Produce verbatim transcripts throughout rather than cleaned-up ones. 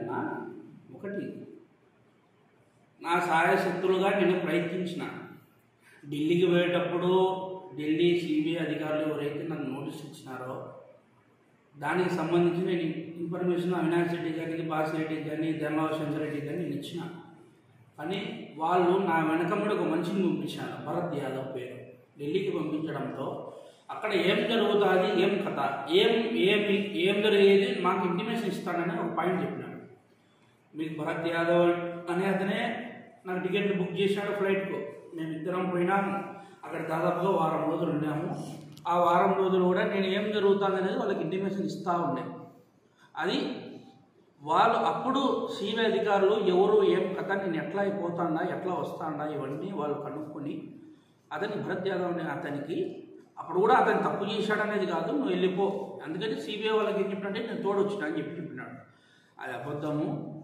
అన్న, ఒకటి నా సహాయ శక్తులుగా నేను ప్రయత్నించిన. ఢిల్లీకి పోయేటప్పుడు ఢిల్లీ సిబిఐ అధికారులు ఎవరైతే నాకు నోటీస్ ఇచ్చినారో దానికి సంబంధించి నేను ఇన్ఫర్మేషన్ అవినాష్ రెడ్డి గారికి, బాస్ రెడ్డి కానీ, ధర్మవర శంకర్ రెడ్డి కానీ నేను ఇచ్చిన. కానీ వాళ్ళు నా వెనకమ్మడి ఒక మనిషిని పంపించాను, భరత్ యాదవ్ పేరు. ఢిల్లీకి పంపించడంతో అక్కడ ఏం జరుగుతుంది, ఏం కథ, ఏం ఏమి ఏం జరిగేది మాకు ఇంటిమేషన్ ఇస్తానని ఒక పాయింట్ చెప్పినాడు. మీకు భరత్ యాదవ్ అనే అతనే నాకు టికెట్లు బుక్ చేశాడు ఫ్లైట్కు. మేము ఇద్దరం పోయినాము. అక్కడ దాదాపుగా వారం రోజులు ఉన్నాము. ఆ వారం రోజులు కూడా నేను ఏం జరుగుతుంది అనేది వాళ్ళకి ఇంటిమేషన్ ఇస్తూ ఉండే. అది వాళ్ళు అప్పుడు సీనియర్ అధికారులు ఎవరు ఏం కథ, నేను ఎట్లా అయిపోతాడా, ఎట్లా వస్తాడా, ఇవన్నీ వాళ్ళు కనుక్కొని అతని భరత్ యాదవ్ అనే అతనికి అప్పుడు కూడా అతను తప్పు చేశాడనేది కాదు, నువ్వు వెళ్ళిపో, అందుకని సిబిఐ వాళ్ళకి ఏం చెప్పినట్టే నేను తోడొచ్చిన అని చెప్పి చెప్పినాడు. అది అబద్ధము.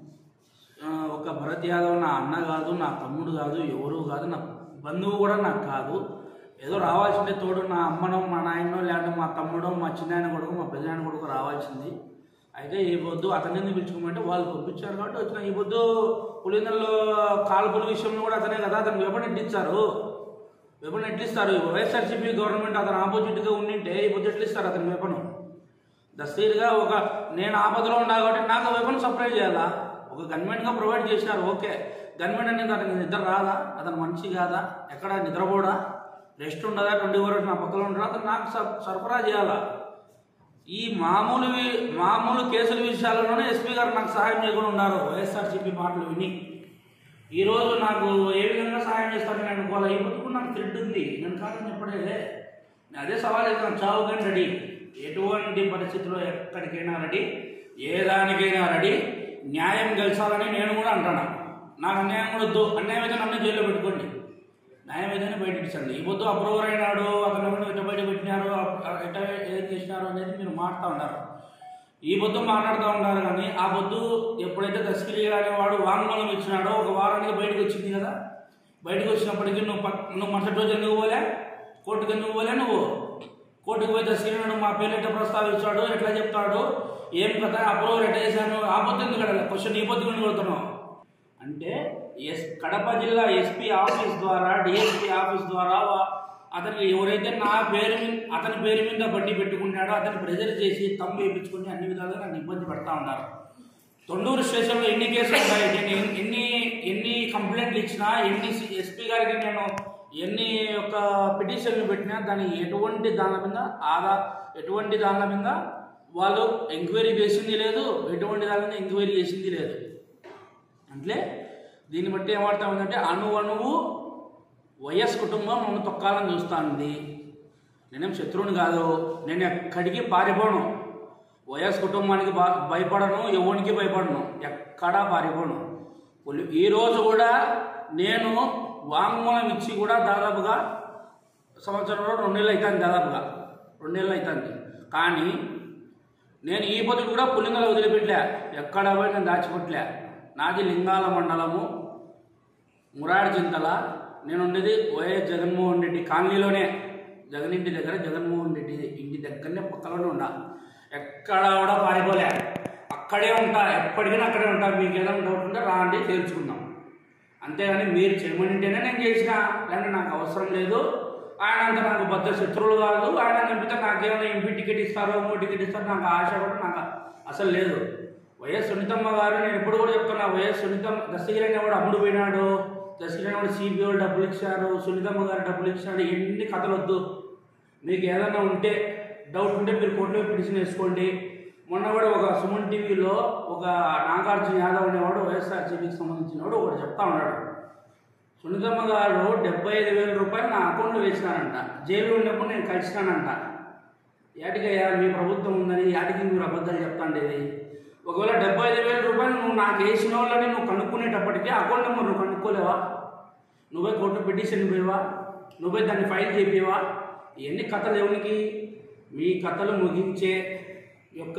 ఒక భరత్ యాదవ్ నా అన్న కాదు, నా తమ్ముడు కాదు, ఎవరు కాదు, నా బంధువు కూడా నాకు కాదు. ఏదో రావాల్సిందే తోడు, నా అమ్మనో మా నాయనో లేదంటే మా తమ్ముడో మా చిన్నాయన కొడుకు మా పెద్దనాయన కొడుకు రావాల్సింది. అయితే ఈ పొద్దు అతన్ని పిలుచుకోమంటే వాళ్ళు పంపించారు కాబట్టి వచ్చిన. ఈ పొద్దు పులిందల్లో కాల్పుల విషయంలో కూడా అతనే కదా, అతను వెపన్ ఎట్టిస్తారు, వెపన్ ఎట్లిస్తారు. వైఎస్ఆర్సీపీ గవర్నమెంట్ అతను ఆపోజిట్గా ఉండింటే ఈ పొద్దు ఎట్లిస్తారు అతని వెపన్. దస్తీర్గా ఒక నేను ఆపదలో ఉన్నా కాబట్టి నాకు వెపన్ సప్లై చేయాలా, ఒక గవర్నమెంట్గా ప్రొవైడ్ చేసినారు. ఓకే, గవర్నమెంట్ అనేది అతనికి నిద్ర రాదా, అతను మనిషి కాదా, ఎక్కడ నిద్రపోడా, రెస్ట్ ఉండదా, ట్వంటీ ఫోర్ అవర్స్ నా పక్కన ఉండదా, అతను నాకు సరఫరా చేయాలా. ఈ మామూలు మామూలు కేసుల విషయాలలోనే ఎస్పీ గారు నాకు సహాయం చేయకుండా ఉన్నారు. వైఎస్ఆర్సీపీ మాటలు విని ఈరోజు నాకు ఏ విధంగా సహాయం చేస్తారని అనుకోవాలి. ఈ పొద్దుకు నాకు థ్రెడ్ ఉంది, నేను కాదని చెప్పడే నేను అదే సవాల్ చేస్తాను. చావు కానీ రెడీ, ఎటువంటి పరిస్థితుల్లో ఎక్కడికైనా రెడీ, ఏ దానికైనా రెడీ. న్యాయం గెలిచాలని నేను కూడా అంటున్నా. నాకు అన్యాయం కూడా వద్దు. అన్యాయం అయితే నన్ను జైల్లో పెట్టుకోండి, న్యాయం ఏదైనా బయట ఇచ్చండి. ఈ పొద్దు అప్రూవర్ అయినాడు, అతను ఎట్ట బయట పెట్టినారు, ఎట్ట ఏం చేసినారు అనేది మీరు మాట్లాడుతూ ఉన్నారు. ఈ పొద్దు మాట్లాడుతూ ఉన్నారు. కానీ ఆ పొద్దు ఎప్పుడైతే దశగిరి అనేవాడు వాంగ్మూలం ఇచ్చినాడో ఒక వారానికి బయటకు వచ్చింది కదా. బయటకు వచ్చినప్పటికీ నువ్వు నువ్వు మరుసటి రోజు ఎందుకు పోలే, కోర్టుకు ఎందుకు పోలే, నువ్వు కోర్టుకు పోయి దశగిరి నాడు మా పేరు ఎట్లా ప్రస్తావించాడు, ఎట్లా చెప్తాడు, ఏం కథ, అప్రూవర్ ఎట్లా చేశాను, ఆ పొద్దు ఎందుకు అడగ క్వశ్చన్ ఈ పొద్దు ఎందుకు కొడుతున్నావు అంటే ఎస్ కడప జిల్లా ఎస్పీ ఆఫీస్ ద్వారా, డిఎస్పీ ఆఫీస్ ద్వారా అతనికి ఎవరైతే నా పేరు మీద అతని పేరు మీద బండి పెట్టుకున్నాడో అతన్ని ప్రెజర్ చేసి తమ్ము వేయించుకుని అన్ని విధాలుగా నన్ను ఇబ్బంది పెడతా ఉన్నారు. తొండూరు స్టేషన్లో ఎన్ని కేసులు ఉన్నాయి, నేను ఎన్ని ఎన్ని కంప్లైంట్లు ఇచ్చినా, ఎన్ని ఎస్పీ గారికి నేను ఎన్ని ఒక పిటిషన్లు పెట్టినా దాని ఎటువంటి దాని మీద ఆదా ఎటువంటి దాని మీద వాళ్ళు ఎంక్వైరీ చేసింది లేదు, ఎటువంటి దాని మీద ఎంక్వైరీ చేసింది లేదు. అంటే దీన్ని బట్టి ఏమర్థం ఉందంటే అణు అణువు వైఎస్ కుటుంబం నన్ను తొక్కాలని చూస్తుంది. నేనేం శత్రువుని కాదు, నేను ఎక్కడికి పారిపోను, వైఎస్ కుటుంబానికి బా భయపడను, ఎవరికి భయపడను, ఎక్కడా పారిపోను. ఈరోజు కూడా నేను వాంగ్మూలం ఇచ్చి కూడా దాదాపుగా సంవత్సరంలో రెండు నెలలు అవుతుంది, దాదాపుగా రెండు నెలలు అవుతుంది. కానీ నేను ఈ పొద్దు కూడా పులింగలు వదిలిపెట్టలే, ఎక్కడ పోయి నేను దాచిపెట్టలే. నాది లింగాల మండలము, మురాడి చింతల. నేను ఉండేది వైఎస్ జగన్మోహన్ రెడ్డి కాలనీలోనే, జగన్ ఇంటి దగ్గర, జగన్మోహన్ రెడ్డి ఇంటి దగ్గరనే పక్కలోనే ఉండా. ఎక్కడ కూడా పారిపోలే, అక్కడే ఉంటా, ఎప్పటికైనా అక్కడే ఉంటా. మీకు ఏదైనా డౌట్ ఉంటే రాండి తెలుసుకుందాం. అంతేగాని మీరు చేయమంటేనే నేను చేసిన, లేదంటే నాకు అవసరం లేదు. ఆయన అంతా నాకు బద్ద శత్రువులు కాదు. ఆయన చంపితే నాకేమైనా ఎంపీ టికెట్ ఇస్తారో, మో టికెట్ ఇస్తారో నాకు ఆశ కూడా నాకు అసలు లేదు. వైఎస్ సునీతమ్మ గారు నేను ఎప్పుడు కూడా చెప్తున్నా, వైఎస్ సునీతమ్మ దశగిరి అనేవాడు అమ్ముడు పోయినాడు, దశగిరి అనేవాడు సిబిఐ డబ్బులు ఇచ్చారు, సునీతమ్మ గారు డబ్బులు ఇచ్చాడు, ఎన్ని కథలు వద్దు. మీకు ఏదైనా ఉంటే డౌట్ ఉంటే మీరు కోర్టులో పిటిషన్ వేసుకోండి. మొన్న కూడా ఒక సుమన్ టీవీలో ఒక నాగార్జున యాదవ్ అనేవాడు వైఎస్ఆర్సీపీకి సంబంధించిన వాడు ఒకటి చెప్తా ఉన్నాడు. సునీతమ్మ గారు డెబ్బై ఐదు వేల రూపాయలు నా అకౌంట్లో వేసినారంట, జైల్లో ఉన్నప్పుడు నేను కలిసినానంట. ఏటికయ్యా మీ ప్రభుత్వం ఉందని యాటికి మీరు అబద్ధాలు చెప్తాండేది. ఒకవేళ డెబ్బై ఐదు వేల రూపాయలు నువ్వు నాకు వేసిన వాళ్ళని నువ్వు కనుక్కునేటప్పటికీ అకౌంట్ నెంబర్ నువ్వు కనుక్కోలేవా, నువ్వే కోర్టు పిటిషన్ పోయేవా, నువ్వే దాన్ని ఫైల్ చేపేవా? ఇవన్నీ కథలు ఎవరికి? మీ కథలు ముగించే యొక్క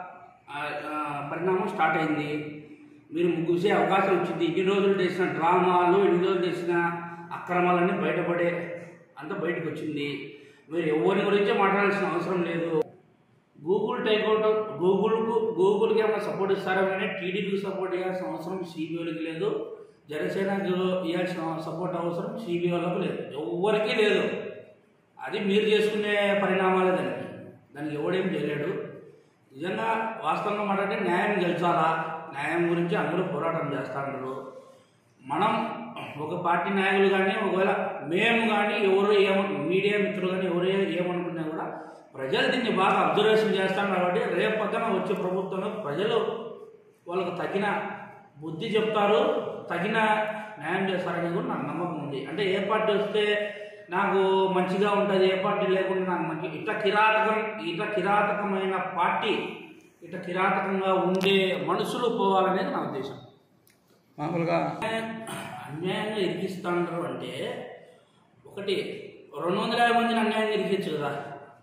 పరిణామం స్టార్ట్ అయింది. మీరు ముగిసే అవకాశం వచ్చింది. ఇన్ని రోజులు చేసిన డ్రామాలు, ఇన్ని రోజులు చేసిన అక్రమాలన్నీ బయటపడే అంత బయటకు వచ్చింది. మీరు ఎవరి గురించే మాట్లాడాల్సిన అవసరం లేదు. గూగుల్ టేక్అవుట్ గూగుల్కు గూగుల్కి ఏమైనా సపోర్ట్ ఇస్తారా కానీ టీడీపీకి సపోర్ట్ ఇవ్వాల్సిన అవసరం సిబిఐకి లేదు, జనసేనకు ఇవ్వాల్సిన సపోర్ట్ అవసరం సిబిఐ వాళ్ళకు లేదు, ఎవరికీ లేదు. అది మీరు చేసుకునే పరిణామాలే దానికి దానికి ఎవడేం చేయలేడు. నిజంగా వాస్తవంగా మాట్లాడితే న్యాయం గెలిచాలా, న్యాయం గురించి అందరూ పోరాటం చేస్తున్నారు. మనం ఒక పార్టీ నాయకులు కానీ ఒకవేళ మేము కానీ ఎవరు ఏమ మీడియా మిత్రులు కానీ ఎవరు ఏమనుకున్నా కూడా ప్రజలు దీన్ని బాగా అబ్జర్వేషన్ చేస్తాం కాబట్టి రేపు పక్కన వచ్చే ప్రభుత్వంలో ప్రజలు వాళ్ళకు తగిన బుద్ధి చెప్తారు, తగిన న్యాయం చేస్తారనేది కూడా నాకు నమ్మకం ఉంది. అంటే ఏ పార్టీ వస్తే నాకు మంచిగా ఉంటుంది, ఏ పార్టీ లేకుండా నాకు మంచి ఇట్లా కిరాతకం ఇట్లా కిరాతకమైన పార్టీ ఇట్లా కిరాతకంగా ఉండే మనుషులు పోవాలనేది నా ఉద్దేశం. మామూలుగా అన్యాయంగా ఇరికిస్తాంటారు అంటే ఒకటి రెండు వందల యాభై మందిని అన్యాయంగా ఇరికించు కదా,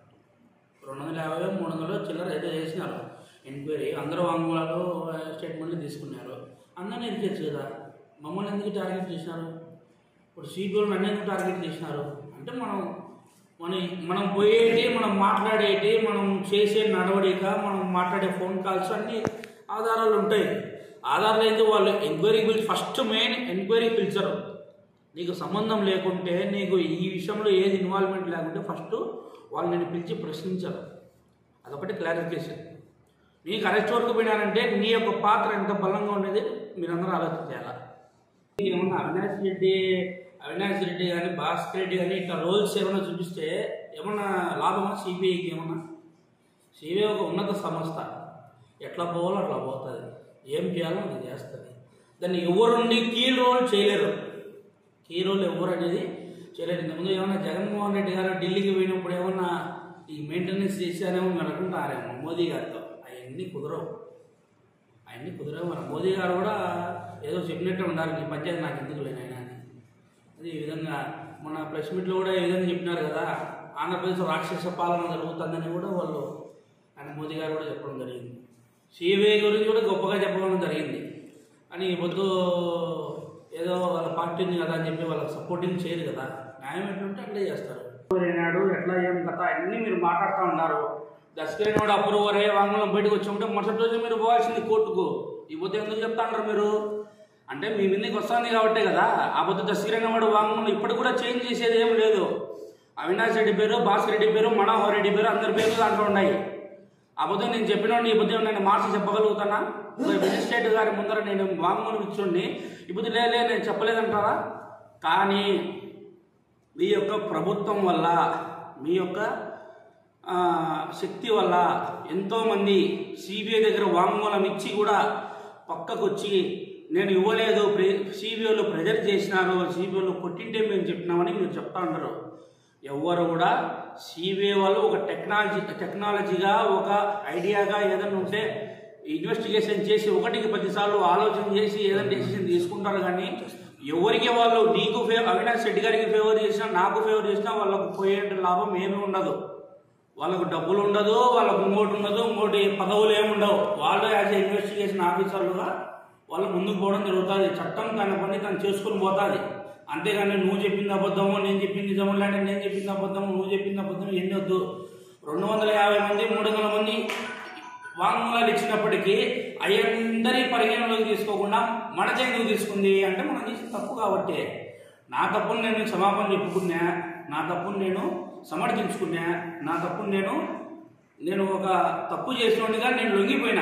రెండు వందల యాభై మూడు వందలు చిల్లర ఏదో చేసినారు ఎంక్వైరీ, అందరూ వాంగ్మూలాలు స్టేట్మెంట్లు తీసుకున్నారు, అందరినీ ఇరికించు కదా. మమ్మల్ని ఎందుకు టార్గెట్ చేసినారు? ఇప్పుడు సిబిఐని అన్ని ఎందుకు టార్గెట్ చేసినారు అంటే మనం మన మనం పోయేటి, మనం మాట్లాడేటి, మనం చేసే నడవడిక, మనం మాట్లాడే ఫోన్ కాల్స్ అన్ని ఆధారాలు ఉంటాయి. ఆధారాలు అయితే వాళ్ళు ఎంక్వైరీకి పిలిచి ఫస్ట్ మెయిన్ ఎంక్వైరీకి పిలిచారు. నీకు సంబంధం లేకుంటే, నీకు ఈ విషయంలో ఏది ఇన్వాల్వ్మెంట్ లేకుంటే ఫస్ట్ వాళ్ళు నేను పిలిచి ప్రశ్నించారు. అదొకటి క్లారిఫికేషన్. నీకు అరెస్ట్ వరకు పోయినారంటే నీ యొక్క పాత్ర ఎంత బలంగా ఉండేది మీరందరూ ఆలోచించాలా. ఏమన్నా అవినాష్ రెడ్డి అవినాష్ రెడ్డి కానీ భాస్కర్ రెడ్డి కానీ ఇట్లా రోల్స్ ఏమైనా చూపిస్తే ఏమన్నా లాభమా సిబిఐకి? ఏమన్నా సిబిఐ ఒక ఉన్నత సంస్థ, ఎట్లా పోవాలో అట్లా పోతుంది, ఏం చేయాలో అది చేస్తుంది. దాన్ని ఎవరుండి కీ రోల్ చేయలేరు, కీ రోల్ ఎవరు అనేది చేయలేరు. ఇంతకుముందు ఏమన్నా జగన్మోహన్ రెడ్డి గారు ఢిల్లీకి పోయినప్పుడు ఏమన్నా ఈ మెయింటెనెన్స్ చేశారేమో మీరు అనుకుంటారేమో మోదీ గారితో. అవన్నీ కుదరవు, అవన్నీ కుదరవు. మన మోదీ గారు కూడా ఏదో చెప్పినట్టు ఉండాలి, నీ పంచాయతీ నాకు ఎందుకు లేనైనా అని. అది ఈ విధంగా మన ప్రెస్ మీట్లో కూడా ఈ విధంగా చెప్పినారు కదా, ఆంధ్రప్రదేశ్ రాక్షస పాలన జరుగుతుందని కూడా వాళ్ళు ఆయన మోదీ గారు కూడా చెప్పడం జరిగింది. సిబిఐ గురించి కూడా గొప్పగా చెప్పడం జరిగింది. అని పొద్దు ఏదో వాళ్ళ పార్టీ ఉంది కదా అని చెప్పి వాళ్ళకి సపోర్టింగ్ చేయరు కదా. న్యాయం ఎట్లుంటే అట్లే చేస్తారు. అయినాడు ఎట్లా ఏం కథ అన్నీ మీరు మాట్లాడుతూ ఉన్నారు. దశకరైన వాడు అప్రూవర్ అయ్యే వాంగ్మూలం బయటకు వచ్చామంటే మరుసటి రోజు మీరు పోవాల్సింది కోర్టుకు. ఈ పొద్దు ఎందుకు చెప్తా ఉంటారు మీరు అంటే మీ మీదకి వస్తుంది కాబట్టే కదా. ఆ పొద్దు దశకరైన వాడు వాంగ్మూలం ఇప్పటికి కూడా చేంజ్ చేసేది ఏం లేదు. అవినాష్ రెడ్డి పేరు, భాస్కర్ రెడ్డి పేరు, మనోహర్ రెడ్డి పేరు, అందరి పేర్లు దాంట్లో ఉన్నాయి. ఆ పొద్దు నేను చెప్పినోండి ఈ పొద్దు నేను మార్చి చెప్పగలుగుతానా? మెజిస్ట్రేట్ గారి ముందర నేను వాంగ్మూలం ఇచ్చుండి ఇప్పుడు లేలే నేను చెప్పలేదంటారా? కానీ మీ యొక్క ప్రభుత్వం వల్ల, మీ యొక్క శక్తి వల్ల ఎంతోమంది సిబిఐ దగ్గర వాంగ్మూలం ఇచ్చి కూడా పక్కకు వచ్చి నేను ఇవ్వలేదు, సిబిఐలో ప్రెజర్ చేసినారు, సిబిఐలో కొట్టింటే మేము చెప్పినామని మీరు చెప్తా ఉంటారు. ఎవరు కూడా సిబిఐ వాళ్ళు ఒక టెక్నాలజీ టెక్నాలజీగా ఒక ఐడియాగా ఏదైనా ఉంటే ఇన్వెస్టిగేషన్ చేసి ఒకటికి పదిసార్లు ఆలోచన చేసి ఏదైనా డెసిషన్ తీసుకుంటారు. కానీ ఎవరికి వాళ్ళు నీకు ఫేవర్, అవినాష్ రెడ్డి గారికి ఫేవర్ చేసినా నాకు ఫేవర్ చేసినా వాళ్ళకు పోయే లాభం ఏమీ ఉండదు. వాళ్ళకు డబ్బులు ఉండదు, వాళ్ళకు ఇంకోటి ఉండదు, ఇంకోటి పదవులు ఏమి ఉండవు. వాళ్ళు యాజ్ ఏ ఇన్వెస్టిగేషన్ ఆఫీసర్లుగా వాళ్ళు ముందుకు పోవడం జరుగుతుంది. చట్టం తన పని తను చేసుకుని పోతుంది. అంతేగాని నువ్వు చెప్పింది అబద్ధము, నేను చెప్పింది నిజము, లేదంటే నేను చెప్పింది అబద్ధము, నువ్వు చెప్పింది అబద్ధం ఎన్ని వద్దు. రెండు వందల యాభై మంది మూడు వందల మంది వాంగ్మూలాలు ఇచ్చినప్పటికీ అయ్యందరి పరిగణలోకి తీసుకోకుండా మనదే ఎందుకు తీసుకుంది అంటే మనం చేసిన తప్పు కాబట్టి. నా తప్పును నేను క్షమాపణ చెప్పుకున్నా, నా తప్పును నేను సమర్థించుకున్నా, నా తప్పును నేను నేను ఒక తప్పు చేసినట్టుగా నేను లొంగిపోయినా.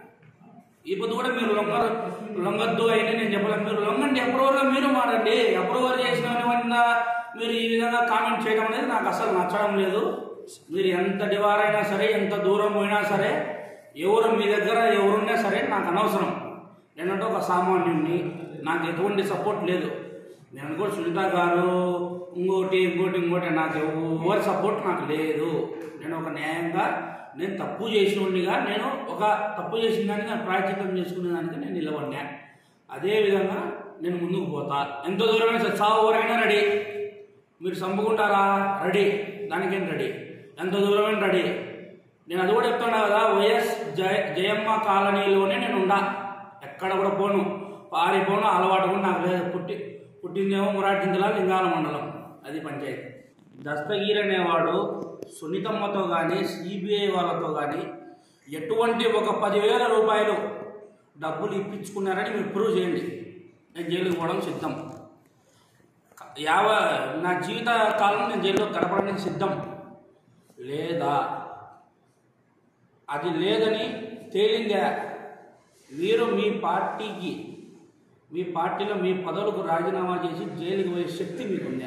ఈ పొద్దు కూడా మీరు లొంగ లొంగద్దు అయితే నేను చెప్పలేదు. మీరు లొంగండి, అప్రూవర్గా మీరు మారండి. అప్రూవర్ చేసిన మీరు ఈ విధంగా కామెంట్ చేయడం అనేది నాకు అసలు నచ్చడం లేదు. మీరు ఎంత డివారైనా సరే, ఎంత దూరం పోయినా సరే, ఎవరు మీ దగ్గర ఎవరున్నా సరే నాకు అనవసరం. నేనంటే ఒక సామాన్యుడిని, నాకు ఎటువంటి సపోర్ట్ లేదు. నేను కూడా సునీత గారు ఇంకోటి ఇంకోటి ఇంకోటి నాకు ఎవరి సపోర్ట్ నాకు లేదు. నేను ఒక న్యాయంగా నేను తప్పు చేసినోడిగా నేను ఒక తప్పు చేసిన దానికి నేను ప్రాయశ్చిత్తం చేసుకునే దానికి నేను నిలబడినా. అదేవిధంగా నేను ముందుకు పోతా. ఎంత దూరమైనా సరే, చావు ఎవరైనా రెడీ. మీరు చంపుకుంటారా? రెడీ. దానికేం రెడీ. ఎంత దూరమైన రెడీ. నేను అది కూడా చెప్తున్నా కదా, వైఎస్ జయ జయమ్మ కాలనీలోనే నేను ఉండా. ఎక్కడ కూడా పోను, పారిపోను, అలవాటు కూడా నాకు లేదు. పుట్టి పుట్టిందేమో మురాటి జిల్లా లింగాల మండలం, అది పంచాయతీ. దస్తగీర్ అనేవాడు సునీతమ్మతో కానీ సిబిఐ వాళ్ళతో కానీ ఎటువంటి ఒక పదివేల రూపాయలు డబ్బులు ఇప్పించుకున్నారని మీరు ప్రూవ్ చేయండి, నేను జైలుకి పోవడం సిద్ధం. యావ నా జీవిత కాలం నేను జైల్లో గడపడానికి సిద్ధం. లేదా అది లేదని తేలిందా మీరు మీ పార్టీకి మీ పార్టీలో మీ పదవులకు రాజీనామా చేసి జైలుకి పోయే శక్తి మీకుందా?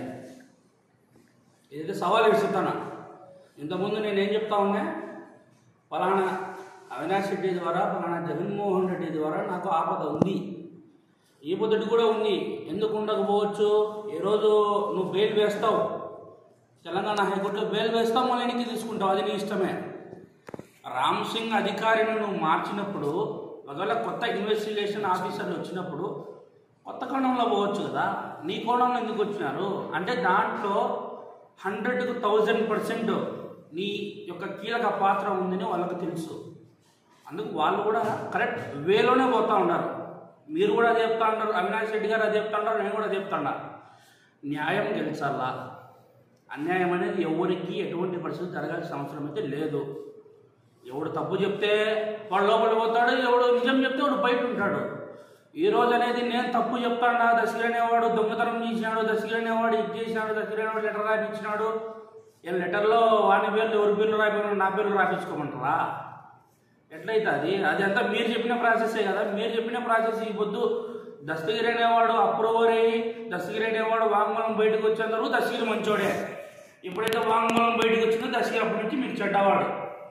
ఏదైతే సవాల్ విసురుతానా. ఇంతకుముందు నేనేం చెప్తా ఉన్నా, ఫలానా అవినాష్ రెడ్డి ద్వారా ఫలానా జగన్మోహన్ రెడ్డి ద్వారా నాకు ఆపద ఉంది, ఈ పొద్దుటి కూడా ఉంది, ఎందుకు ఉండకపోవచ్చు? ఏ రోజు నువ్వు బెయిల్ వేస్తావు, తెలంగాణ హైకోర్టులో బెయిల్ వేస్తావు, మళ్ళీ వెనక్కి తీసుకుంటావు, అది నీ ఇష్టమే. రామ్ సింగ్ అధికారిని నువ్వు మార్చినప్పుడు, ఒకవేళ కొత్త ఇన్వెస్టిగేషన్ ఆఫీసర్లు వచ్చినప్పుడు కొత్త కోణంలో పోవచ్చు కదా, నీ కోణంలో ఎందుకు వచ్చినారు అంటే దాంట్లో హండ్రెడ్కు థౌజండ్ పర్సెంట్ నీ యొక్క కీలక పాత్ర ఉందని వాళ్ళకి తెలుసు. అందుకు వాళ్ళు కూడా కరెక్ట్ వేలోనే పోతూ ఉన్నారు. మీరు కూడా అది చెప్తా ఉన్నారు, అవినాష్ రెడ్డి గారు అది చెప్తా ఉన్నారు, నేను కూడా చెప్తాడా. న్యాయం గెలిచాలా, అన్యాయం అనేది ఎవరికి ఎటువంటి పరిస్థితి జరగాల్సిన అవసరం అయితే లేదు. ఎవడు తప్పు చెప్తే వాడు లోపల పోతాడు, ఎవడు నిజం చెప్తే వాడు బయట ఉంటాడు. ఈ రోజు అనేది నేను తప్పు చెప్తాడా, దశగిరనేవాడు దొంగతనం చేసినాడు, దశగిరనేవాడు ఇది చేసినాడు, దశగిరనేవాడు లెటర్ రాయించినాడు, ఈ లెటర్లో వాని పేర్లు ఎవరి పేర్లు రాయిపోయినా నా పేర్లు రాయించుకోమంటారా? ఎట్లయితే అది అది అంతా మీరు చెప్పిన ప్రాసెసే కదా. మీరు చెప్పిన ప్రాసెస్ ఈ పొద్దు దస్తగిరి అనేవాడు అప్రూవర్ అయ్యి దస్తగిరి అనేవాడు వాంగ్మూలం బయటకు వచ్చేందరూ దస్తగిరి మంచోడే. ఎప్పుడైతే వాంగ్మూలం బయటకు వచ్చిందో దస్తగిరి అప్పటి నుంచి మీకు చెడ్డవాడు.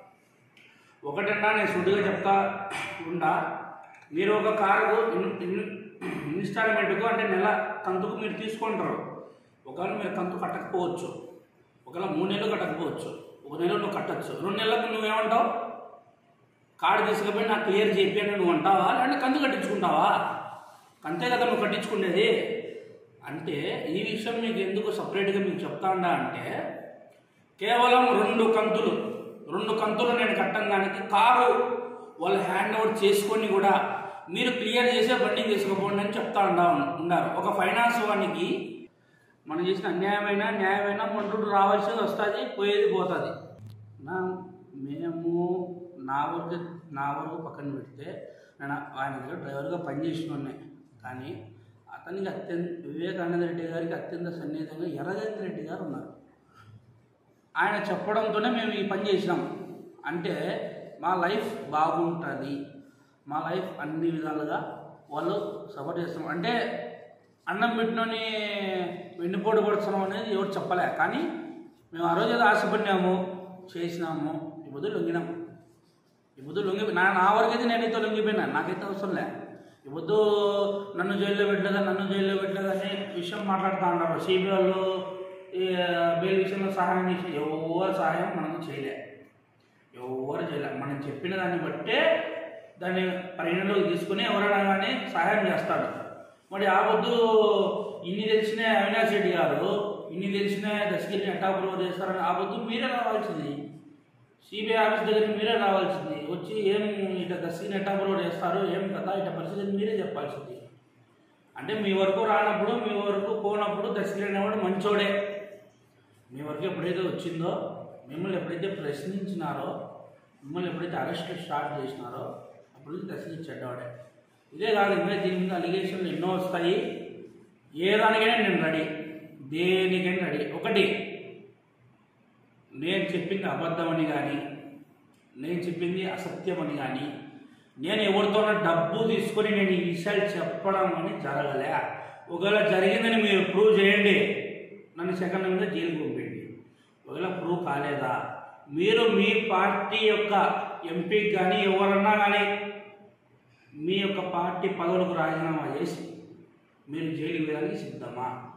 ఒకటన్నా నేను సుడిగా చెప్తా ఉండా, మీరు ఒక కారు ఇన్స్టాల్మెంట్కు అంటే నెల కంతుకు మీరు తీసుకుంటారు. ఒకవేళ మీరు కంతు కట్టకపోవచ్చు, ఒకవేళ మూడు నెలలు కట్టకపోవచ్చు, ఒక నెల నువ్వు కట్టచ్చు, రెండు నెలలకు నువ్వేమంటావు? కార్డు తీసుకుపోయి నాకు క్లియర్ చెప్పాను నువ్వు అంటావా, లేదంటే కంతు కట్టించుకుంటావా? అంతే కదా నువ్వు కట్టించుకునేది. అంటే ఈ విషయం మీకు ఎందుకు సపరేట్గా మీకు చెప్తాండా అంటే, కేవలం రెండు కంతులు రెండు కంతులు నేను కట్టడానికి కారు వాళ్ళు హ్యాండ్ ఓవర్ చేసుకొని కూడా మీరు క్లియర్ చేసే బండింగ్ తీసుకుపోండి అని చెప్తా ఉండా ఉన్నారు. ఒక ఫైనాన్స్ వానికి మనం చేసిన అన్యాయమైన న్యాయమైన మంటుడు రావాల్సింది వస్తుంది, పోయేది పోతుంది. నా మేము నా వరకు నా వరకు పక్కన పెడితే నేను ఆయన దగ్గర డ్రైవర్గా పనిచేసిన ఉన్నాయి, కానీ అతనికి అత్యంత వివేకానంద రెడ్డి గారికి అత్యంత సన్నిహితంగా ఎర్రజంతి రెడ్డి గారు ఉన్నారు. ఆయన చెప్పడంతోనే మేము ఈ పని చేసినాం. అంటే మా లైఫ్ బాగుంటుంది, మా లైఫ్ అన్ని విధాలుగా వాళ్ళు సపోర్ట్ చేస్తాం. అంటే అన్నం పెట్టినని వెన్నుపోటు పడుతున్నాం అనేది ఎవరు చెప్పలే, కానీ మేము ఆ రోజు ఏదో ఆశపడినాము, చేసినాము, ఈ పొద్దు లొంగినాము. ఈ పొద్దు లొంగి నా నా వరకైతే నేనైతే లొంగిపోయినా, నాకైతే అవసరం లే. ఈ పొద్దు నన్ను జైల్లో పెట్టలేదా నన్ను జైల్లో పెట్టలేదా అనే విషయం మాట్లాడుతూ ఉన్నారు. సిబిఐ వాళ్ళు ఈ బెయిల్ విషయంలో సహాయం చేసి ఎవరు సహాయం మనకు చేయలే, ఎవరు చేయలే. మనం చెప్పిన దాన్ని బట్టే దాన్ని పరిగణలోకి తీసుకుని ఎవరైనా కానీ సహాయం చేస్తాడు. మరి ఆ పొద్దు ఇన్ని తెలిసిన అవినాష్ రెడ్డి గారు, ఇన్ని తెలిసిన దశగిరిని ఎట్టా అప్రూవ్ చేస్తారని ఆ పొద్దు మీరే రావాల్సింది, సిబిఐ ఆఫీస్ దగ్గరికి మీరే రావాల్సింది. వచ్చి ఏం ఇట్లా దశగిరిని ఎట్టా అప్రూవ్ చేస్తారు, ఏం కదా ఇట్లా పరిస్థితిని మీరే చెప్పాల్సింది. అంటే మీ వరకు రానప్పుడు మీ వరకు పోనప్పుడు దశగిరి అనేవాడు మంచోడే. మీ వరకు ఎప్పుడైతే వచ్చిందో, మిమ్మల్ని ఎప్పుడైతే ప్రశ్నించినారో, మిమ్మల్ని ఎప్పుడైతే అరెస్ట్ స్టార్ట్ చేసినారో అప్పుడు దశగిరి చెడ్డవాడే. ఇదే కాదు, ఇంకా దీని మీద అలిగేషన్లు ఎన్నో వస్తాయి. ఏ దానికైనా నేను రెడీ, దేనికైనా రెడీ. ఒకటి, నేను చెప్పింది అబద్ధమని కానీ, నేను చెప్పింది అసత్యమని కానీ, నేను ఎవరితోనో డబ్బు తీసుకొని నేను ఈ విషయాలు చెప్పడం అని జరగలే. ఒకవేళ జరిగిందని మీరు ప్రూవ్ చేయండి, నన్ను సెకండ్ మీద జైలుకి పంపండి. ఒకవేళ ప్రూవ్ కాలేదా, మీరు మీ పార్టీ యొక్క ఎంపీకి కానీ ఎవరన్నా కానీ మీ యొక్క పార్టీ పదవులకు రాజీనామా చేసి మీరు జైలుకి వెళ్ళడానికి సిద్ధమా?